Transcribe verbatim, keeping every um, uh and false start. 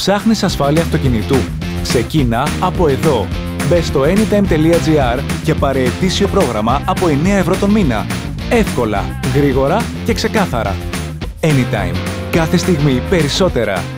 Ψάχνεις ασφάλεια αυτοκινητού? Ξεκίνα από εδώ. Μπες στο anytime τελεία gr και πάρε ετήσιο πρόγραμμα από εννέα ευρώ τον μήνα. Εύκολα, γρήγορα και ξεκάθαρα. Anytime. Κάθε στιγμή περισσότερα.